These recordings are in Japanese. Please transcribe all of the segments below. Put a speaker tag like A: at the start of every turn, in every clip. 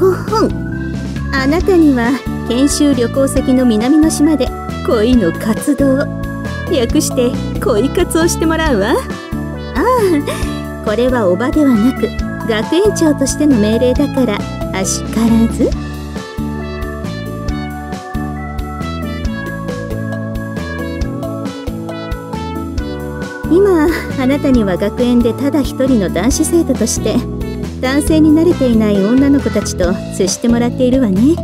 A: こ本。あなたには研修旅行先の南の島で恋の活動、略して恋活をしてもらうわ。ああ、これはおばではなく学園長としての命令だからあしからず。今あなたには学園でただ一人の男子生徒として男性に慣れていない女の子たちと接してもらっているわね。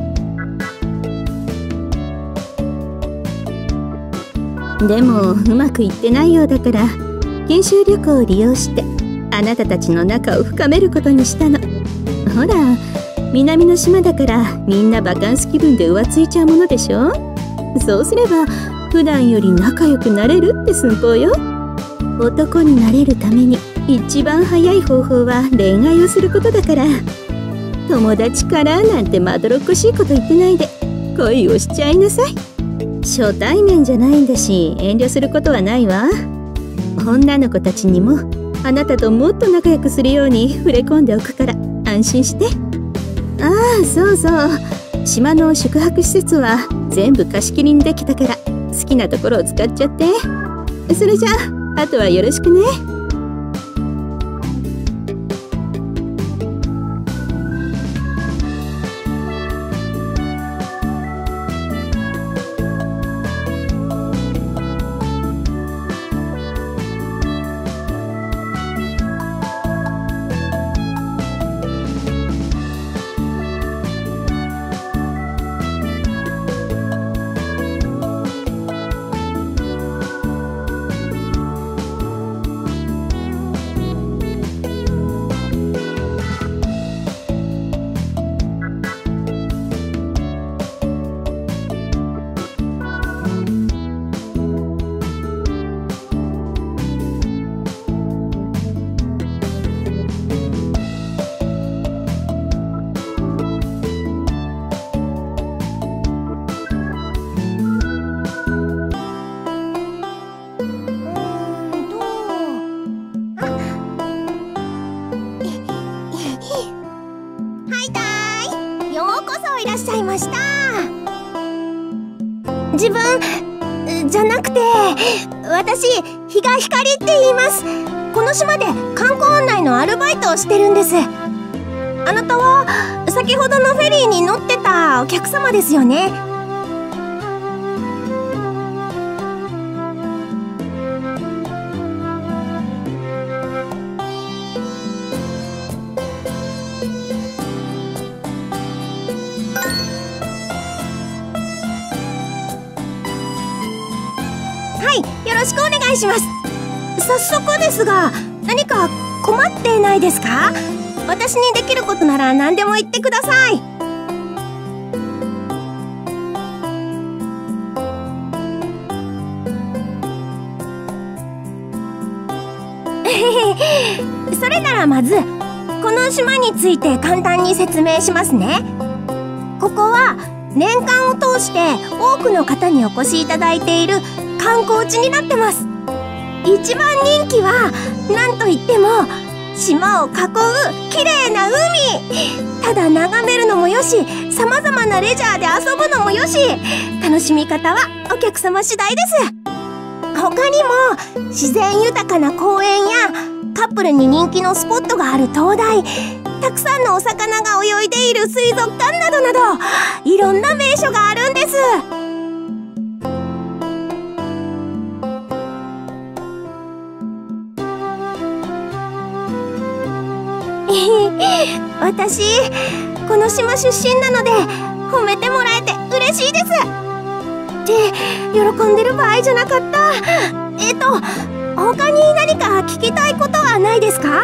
A: でもうまくいってないようだから研修旅行を利用してあなたたちの仲を深めることにしたの。ほら、南の島だからみんなバカンス気分で浮ついちゃうものでしょ。そうすれば普段より仲良くなれるって寸法よ。男になれるために一番早い方法は恋愛をすることだから、友達からなんてまどろっこしいこと言ってないで恋をしちゃいなさい。初対面じゃないんだし遠慮することはないわ。女の子たちにもあなたともっと仲良くするように触れ込んでおくから安心して。ああ、そうそう、島の宿泊施設は全部貸し切りにできたから好きなところを使っちゃって。それじゃあとはよろしくね。
B: 自分じゃなくて、私比嘉ひかりって言います。この島で観光案内のアルバイトをしてるんです。あなたは先ほどのフェリーに乗ってたお客様ですよね。はい、よろしくお願いします。早速ですが、何か困ってないですか？私にできることなら何でも言ってください。それならまずこの島について簡単に説明しますね。ここは年間を通して多くの方にお越しいただいている観光地になってます。一番人気は何といっても島を囲う綺麗な海。ただ眺めるのもよし、さまざまなレジャーで遊ぶのもよし、楽しみ方はお客様次第です。他にも自然豊かな公園やカップルに人気のスポットがある灯台、たくさんのお魚が泳いでいる水族館などなど、いろんな名所があるんです。私この島出身なので褒めてもらえて嬉しいです。って喜んでる場合じゃなかった。他に何か聞きたいことはないですか？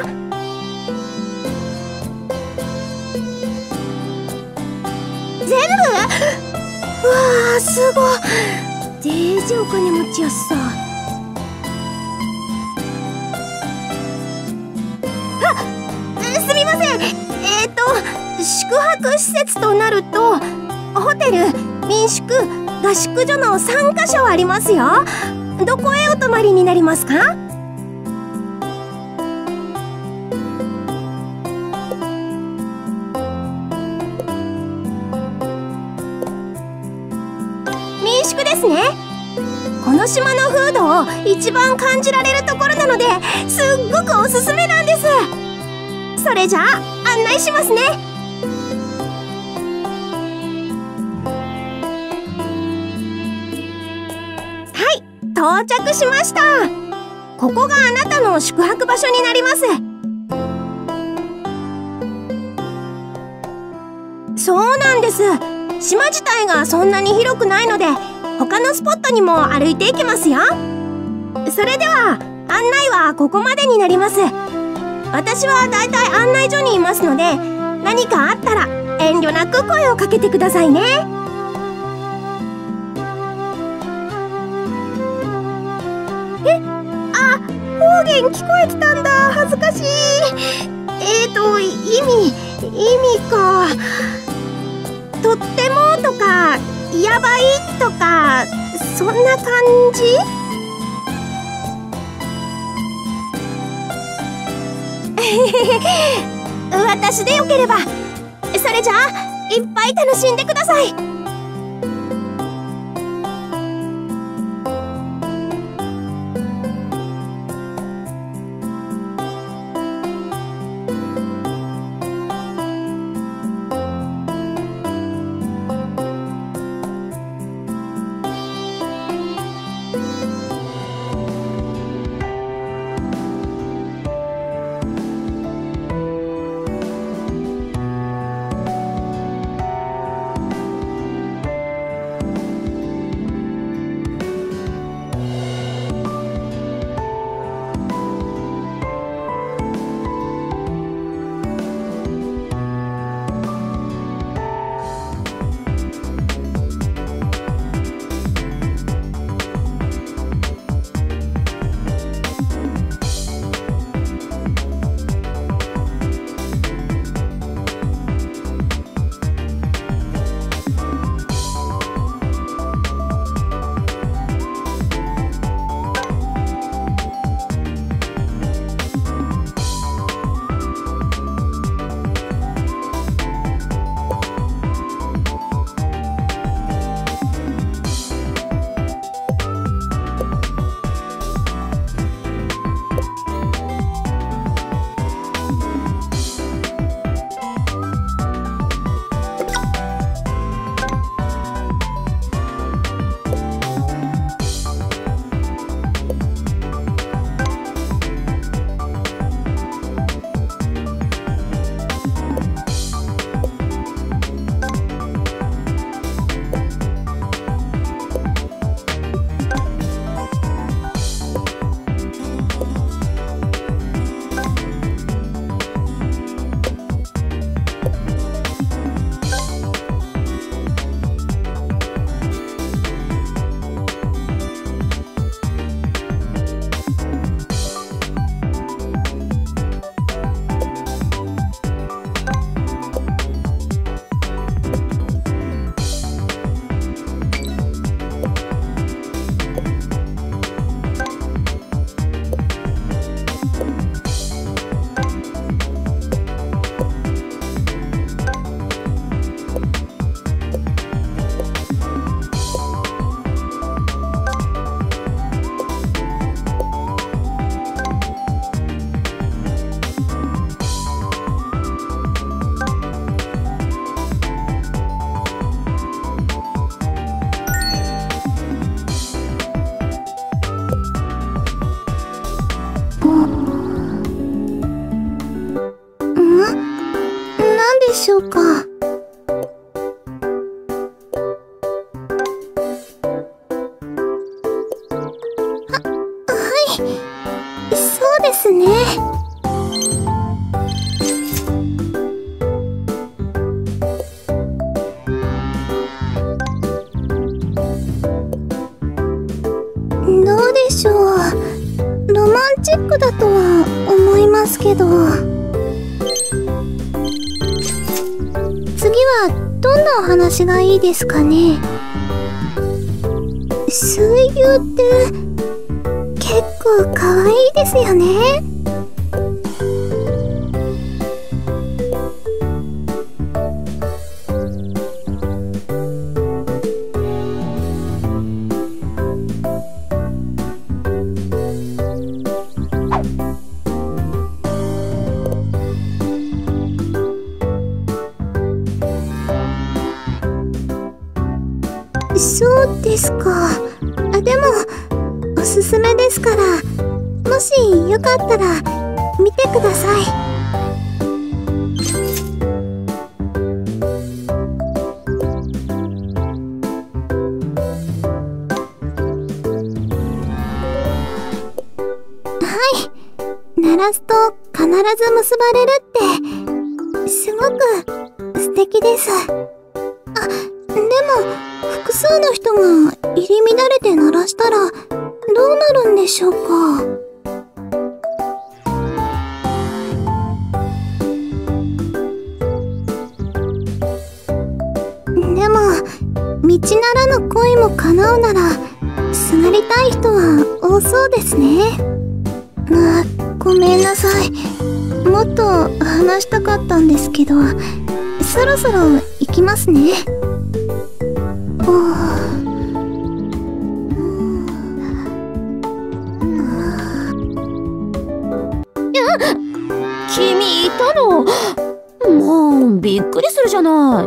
B: 全部？うわー、すごい。デージお金持ちやっさ。すみません。宿泊施設となるとホテル、民宿、合宿所の3カ所ありますよ。どこへお泊まりになりますか？ ますね。この島の風土を一番感じられるところなので、すっごくおすすめなんです。それじゃあ案内しますね。はい、到着しました。ここがあなたの宿泊場所になります。そうなんです。島自体がそんなに広くないので、他のスポットにも歩いていきますよ。それでは案内はここまでになります。私はだいたい案内所にいますので、何かあったら遠慮なく声をかけてくださいね。方言聞こえてたんだ。恥ずかしい。意味か。とってもとかやばいとか、そんな感じ？私でよければ。それじゃあいっぱい楽しんでください。でしょうか。はい、そうですね。どうでしょう。ロマンチックだとは思いますけど。次はどんなお話がいいですかね。水牛って結構可愛いですよね。 ですか。でもおすすめですから、もしよかったら見てください。鳴らすと必ず結ばれるってすごく素敵です。でも複数の人が入り乱れて鳴らしたらどうなるんでしょうか。でも道ならぬ恋も叶うならすがりたい人は多そうですね。ごめんなさい。もっと話したかったんですけど、そろそろ行きますね。
C: 君いたの？もうびっくりするじゃない。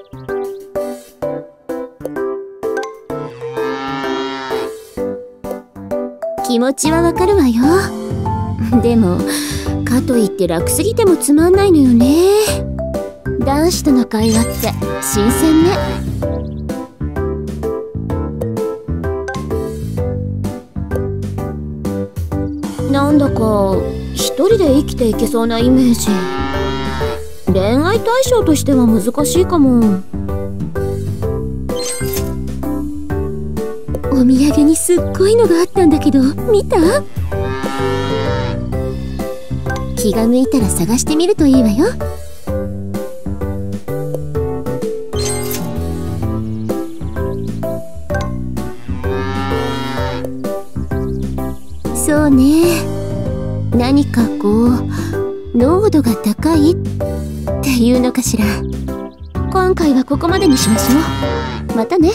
C: 気持ちはわかるわよ。でもかといって楽すぎてもつまんないのよね。男子との会話って新鮮ね。なんだか一人で生きていけそうなイメージ。恋愛対象としては難しいかも。お土産にすっごいのがあったんだけど見た？気が向いたら探してみるといいわよ。そうね、何かこう濃度が高いっていうのかしら。今回はここまでにしましょう。またね。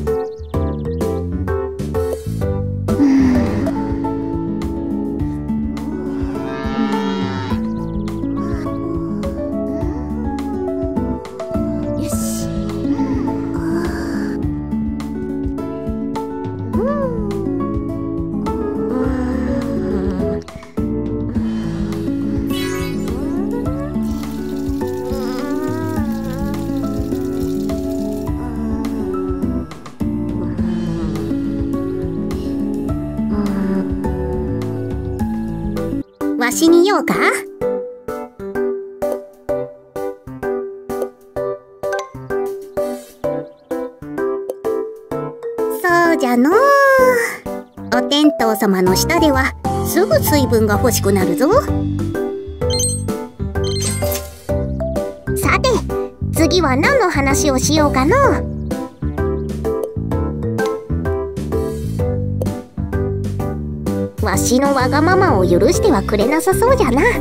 B: わしに用か？そうじゃのう。お天道様の下ではすぐ水分が欲しくなるぞ。さて次は何の話をしようかのう。わしのわがままを許してはくれなさそうじゃな。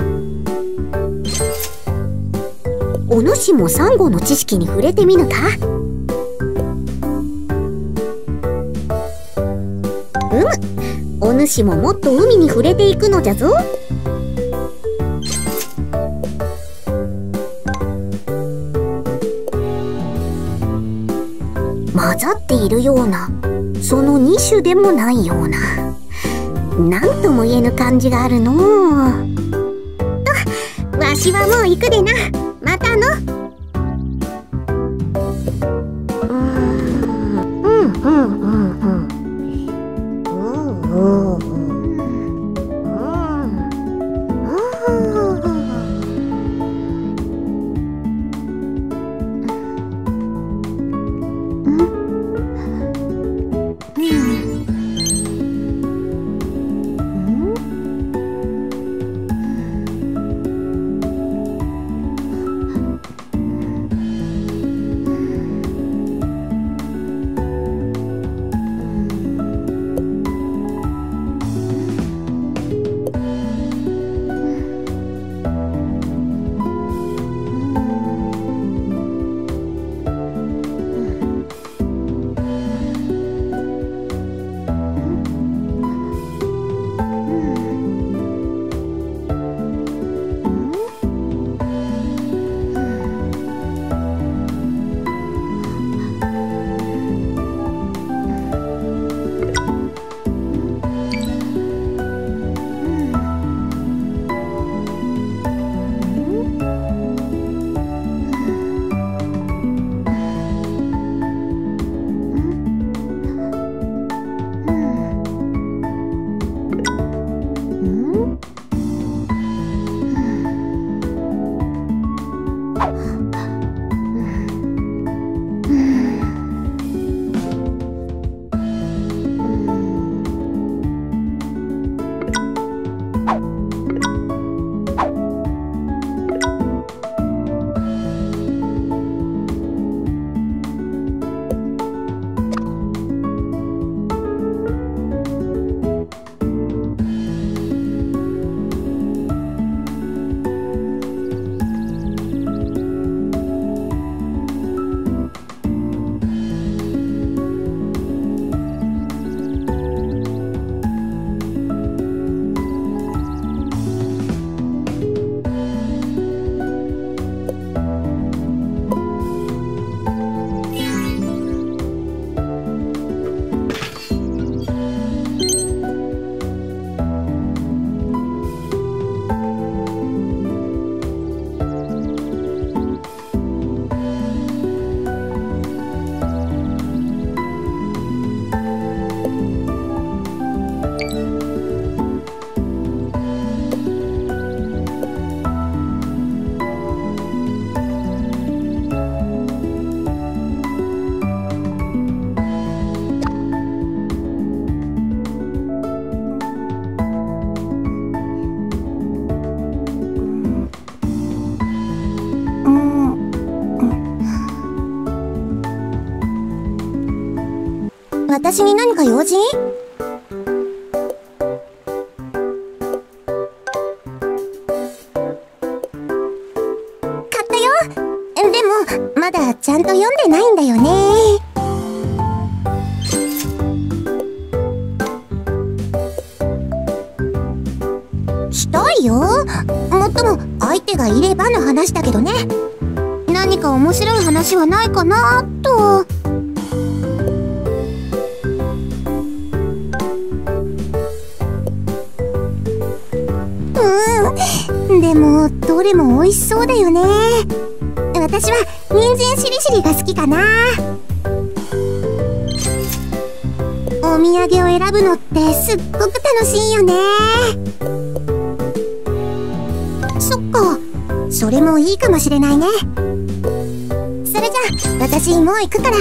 B: お主もサンゴの知識に触れてみぬか？お主ももっと海に触れていくのじゃぞ。混ざっているような、その2種でもないような、なんとも言えぬ感じがあるのう。わしはもう行くでな。またの。 私に何か用事？買ったよ。でもまだちゃんと読んでないんだよね。したいよ。もっとも相手がいればの話だけどね。何か面白い話はないかなと。でもどれも美味しそうだよね。私は人参しりしりが好きかな。お土産を選ぶのってすっごく楽しいよね。そっか、それもいいかもしれないね。それじゃあ私もう行くから。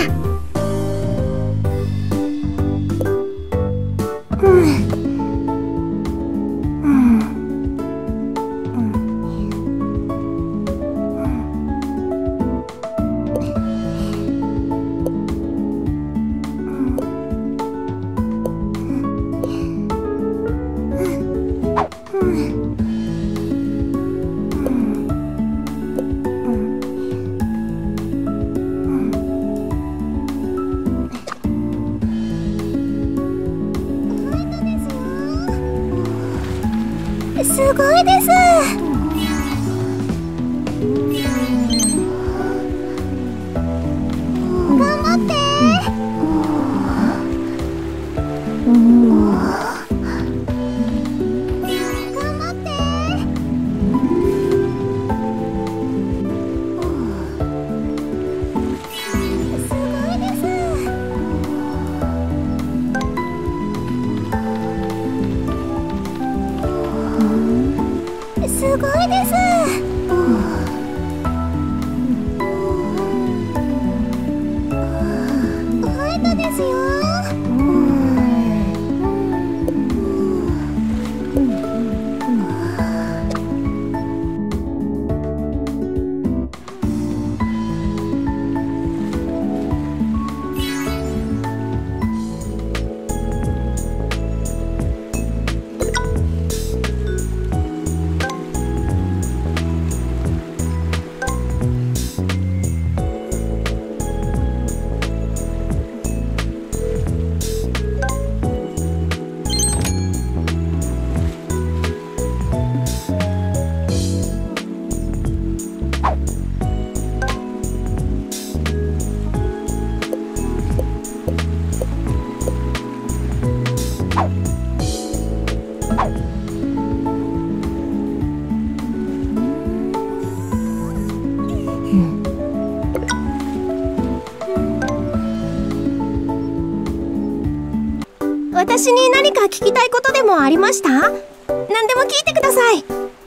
B: すごいです。頑張って。頑張って。すごいです。すごいです。ホワイトですよ。私に何か聞きたいことでもありました？何でも聞いてください。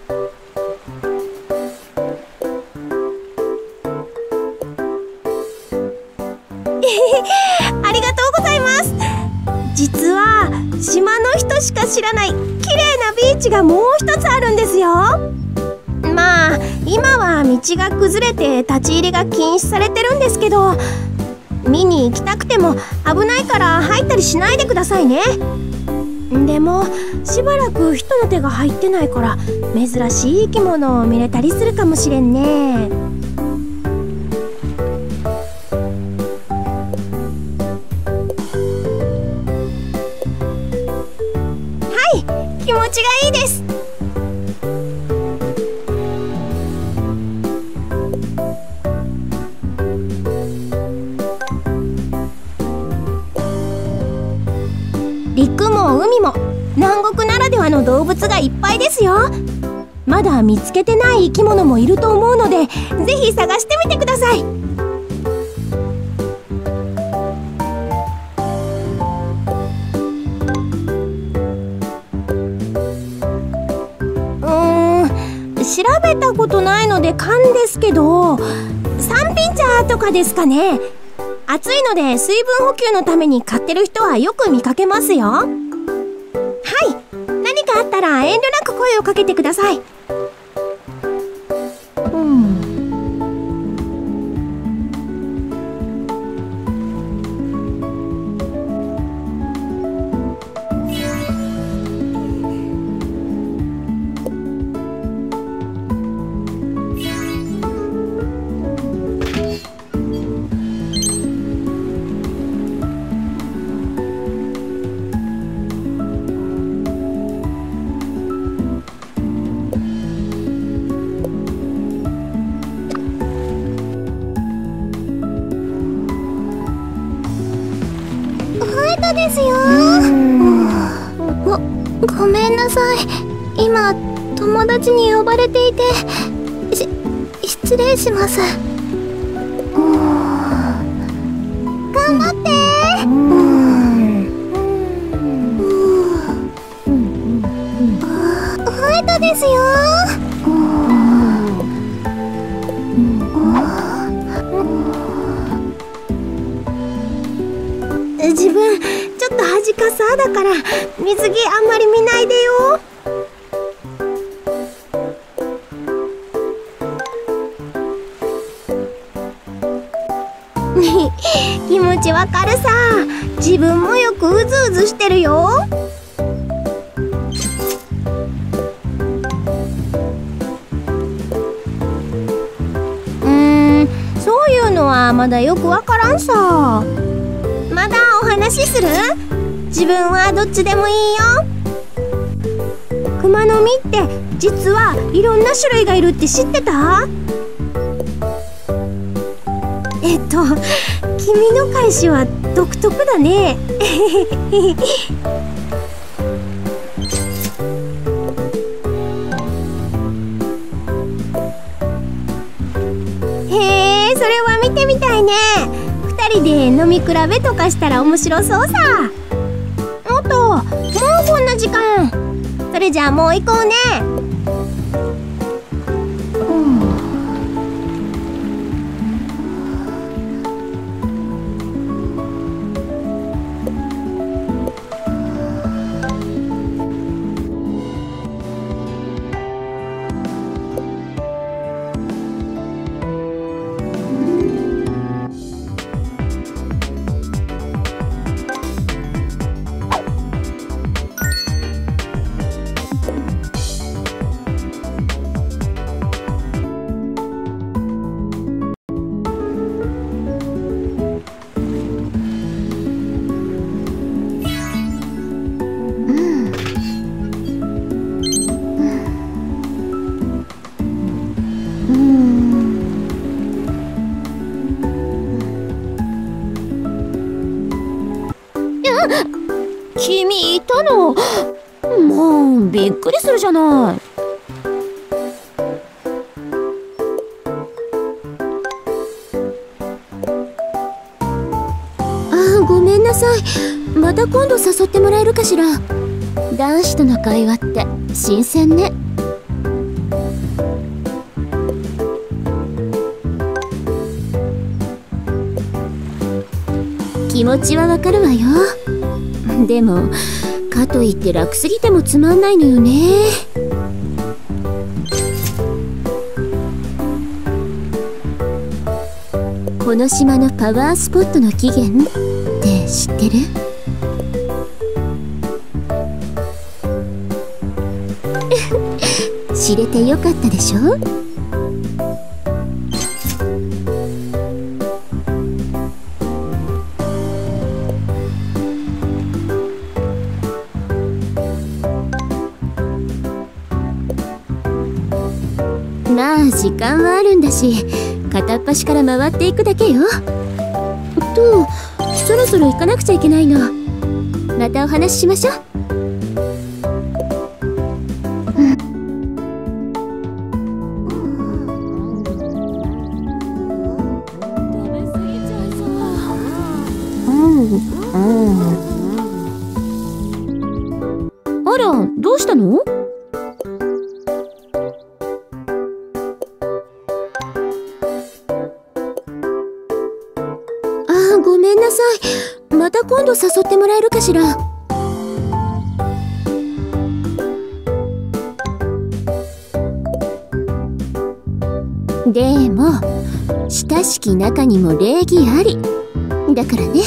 B: ありがとうございます。実は島の人しか知らない綺麗なビーチがもう一つあるんですよ。まあ今は道が崩れて立ち入りが禁止されてるんですけど、見に行きたくても危ないから入ったりしないでくださいね。でもしばらく人の手が入ってないから珍しい生き物を見れたりするかもしれんね。はい、気持ちがいいです。陸も海も南国ならではの動物がいっぱいですよ。まだ見つけてない生き物もいると思うので、ぜひ探してみてください。調べたことないので勘ですけど、三品茶とかですかね。暑いので水分補給のために買ってる人はよく見かけますよ。はい、何かあったら遠慮なく声をかけてください。
C: ごめんなさい。今友達に呼ばれていて、失礼します。頑張って。ホワイトですよ。
B: 自分ちょっと恥かさだから水着あんまり見ないでよ。気持ちわかるさ。自分もよくうずうずしてるよ。そういうのはまだよくわからんさ。まだお話しする？自分はどっちでもいいよ。クマノミって実はいろんな種類がいるって知ってた？君の返しは独特だね。へえ、それは見てみたいね。2人で飲み比べとかしたら面白そうさ。もうこんな時間。それじゃあもう行こうね。
C: 君いたの？もうびっくりするじゃない。ごめんなさい。また今度誘ってもらえるかしら。男子との会話って新鮮ね。気持ちはわかるわよ。でもかといって楽すぎてもつまんないのよね。この島のパワースポットの起源って知ってる？知れてよかったでしょ？まあ時間はあるんだし、片っ端から回っていくだけよ。そろそろ行かなくちゃいけないの。またお話ししましょう。あら、どうしたの？ごめんなさい。また今度誘ってもらえるかしら。でも親しき中にも礼儀ありだからね。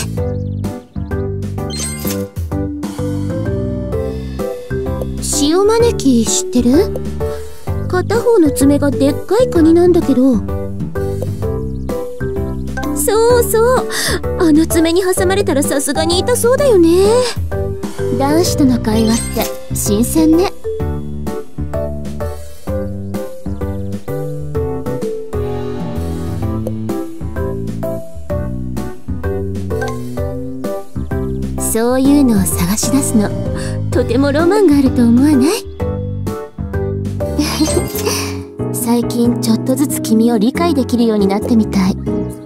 C: 塩招き知ってる？片方の爪がでっかいカニなんだけど。そうそう、あの爪に挟まれたらさすがに痛そうだよね。男子との会話って新鮮ね。そういうのを探し出すのとてもロマンがあると思わない？最近ちょっとずつ君を理解できるようになってみたい。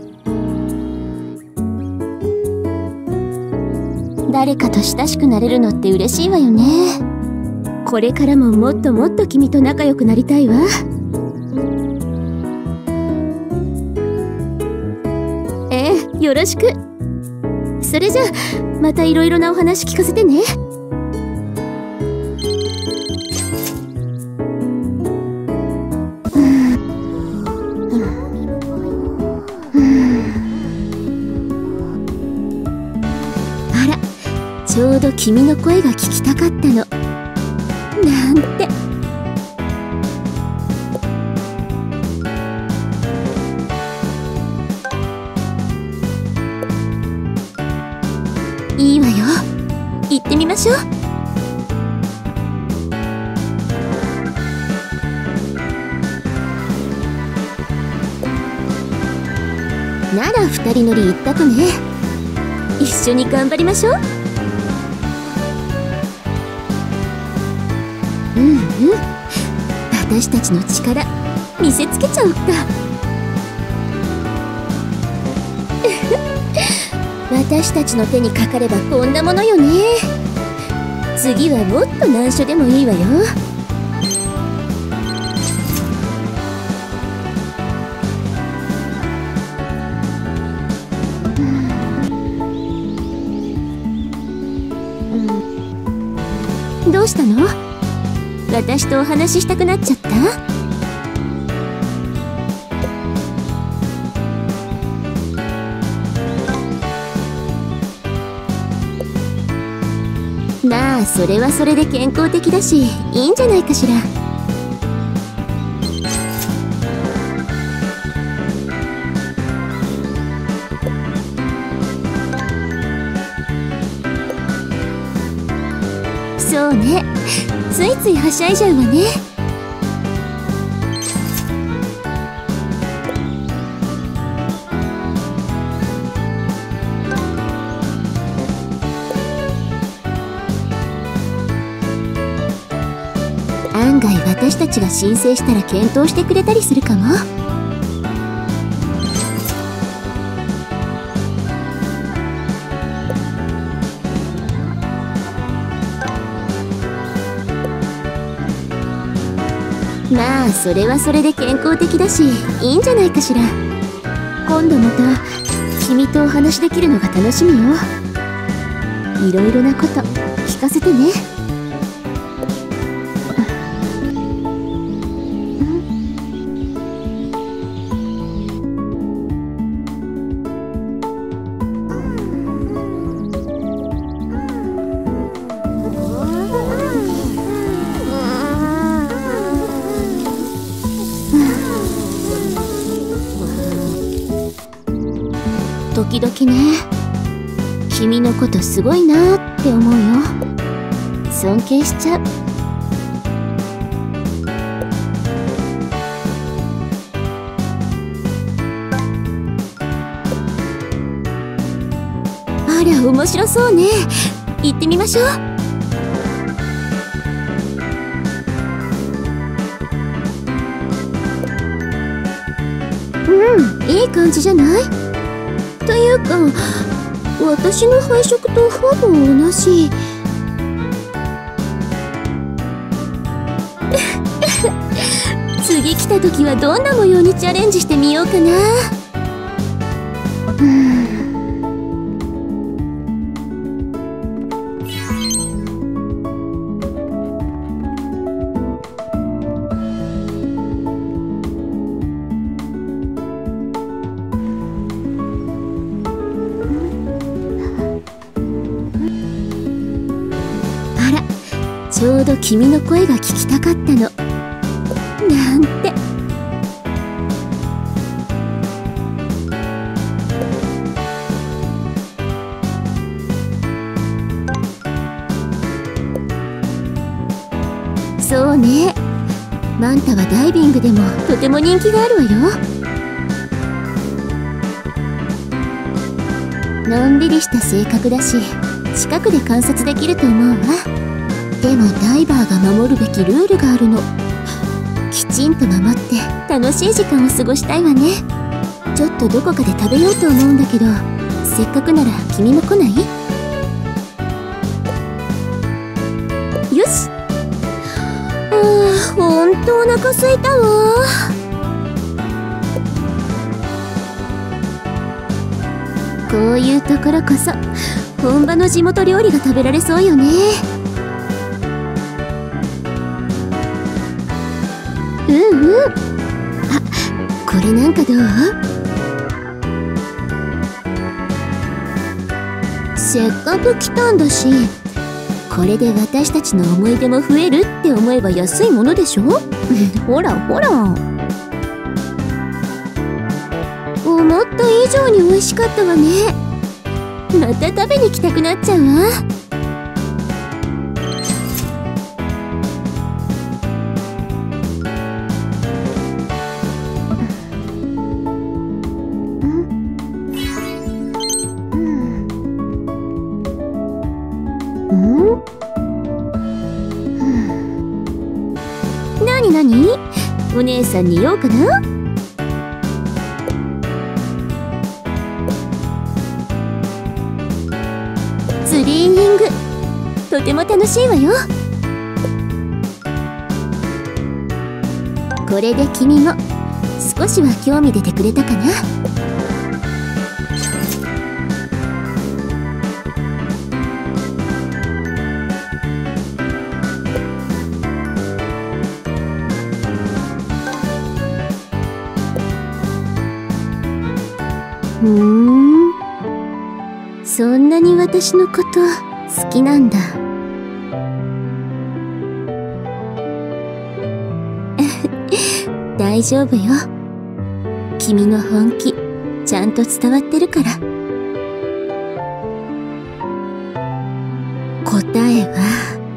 C: 誰かと親しくなれるのって嬉しいわよね。これからももっともっと君と仲良くなりたいわ。よろしく。それじゃあまたいろいろなお話聞かせてね。あら、ちょうど君の声が聞きたかったの。なんて。いいわよ。行ってみましょう。なら二人乗り一択ね。一緒に頑張りましょう。私たちの力見せつけちゃおうか。私たちの手にかかればこんなものよね。次はもっと難所でもいいわよ。どうしたの？私とお話ししたくなっちゃった？まあそれはそれで健康的だしいいんじゃないかしら。そうね、ついついはしゃいじゃうわね。案外私たちが申請したら検討してくれたりするかも。まあそれはそれで健康的だしいいんじゃないかしら。今度また君とお話できるのが楽しみよ。いろいろなこと聞かせてね。時々ね、君のことすごいなって思うよ。尊敬しちゃう。あら面白そうね。行ってみましょう。いい感じじゃない？というか私の配色とほぼ同じ。次来た時はどんな模様にチャレンジしてみようかな。ちょうど君の声が聞きたかったの。なんて。そうね、マンタはダイビングでもとても人気があるわよ。のんびりした性格だし近くで観察できると思うわ。 でもダイバーが守るべきルールがあるの。きちんと守って楽しい時間を過ごしたいわね。ちょっとどこかで食べようと思うんだけど、せっかくなら君も来ない？よし。ほんとお腹空いたわ。こういうところこそ本場の地元料理が食べられそうよね。あ、これなんかどう？せっかく来たんだし、これで私たちの思い出も増えるって思えば安いものでしょ？ほらほら。思った以上に美味しかったわね。また食べに来たくなっちゃうわ。なになに？お姉さんに言おうかな？ツリーニング、とても楽しいわよ。これで君も少しは興味出てくれたかな？そんなに私のこと好きなんだ。大丈夫よ。君の本気ちゃんと伝わってるから。答えは、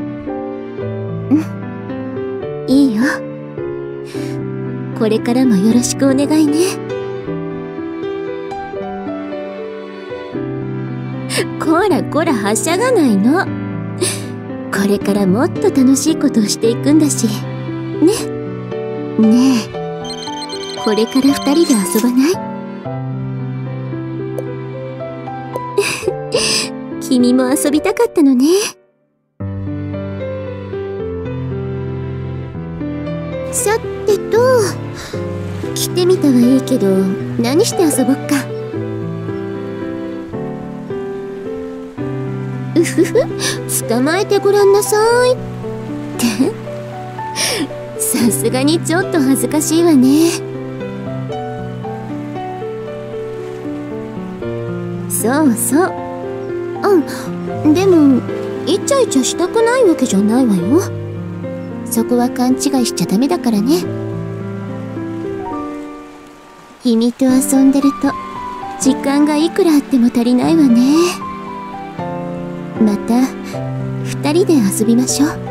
C: いいよ。これからもよろしくお願いね。こらこらはしゃがないの。これからもっと楽しいことをしていくんだしね。ねえ、これから2人で遊ばない？君も遊びたかったのね。さてと、着てみたはいいけど何して遊ぼっか。うふふ、捕まえてごらんなさいってさすがにちょっと恥ずかしいわね。そうそう。でもイチャイチャしたくないわけじゃないわよ。そこは勘違いしちゃダメだからね。君と遊んでると時間がいくらあっても足りないわね。また2人で遊びましょう。